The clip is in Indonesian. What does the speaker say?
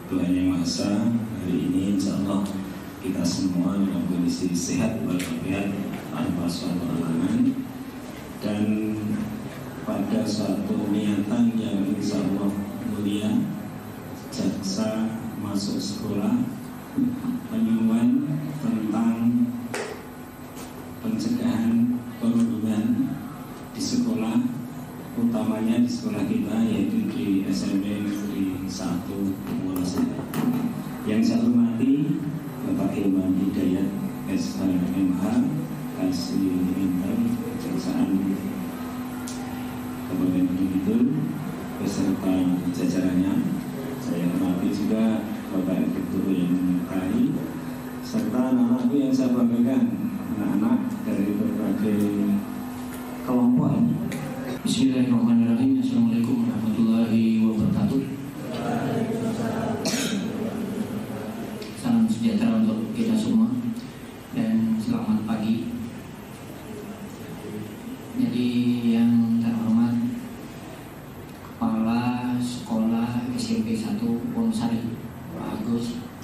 Tuhan Yang Maha Esa, hari ini insya Allah kita semua dalam kondisi sehat walafiat tanpa suatu halangan dan pada suatu niatan yang insya Allah mulia. Jaksa masuk sekolah penyuluhan tentang pencegahan perundungan di sekolah, utamanya di sekolah kita yaitu di SMP Negeri 1 Wonosobo. Yang saya hormati Bapak Hilman Hidayat SHMH, Kasih Inter Kejaksaan Kabupaten Gunung Kidul beserta jajarannya. Saya hormati juga Bapak Ibu Guru yang menyertai serta anak-anakku yang saya banggakan, anak-anak dari berbagai kelompok. Bismillahirrahmanirrahim. Assalamualaikum warahmatullahi wabarakatuh. Salam sejahtera untuk kita semua dan selamat pagi. Jadi yang terhormat Kepala Sekolah SMP 1 Wonosari, Pak Agus,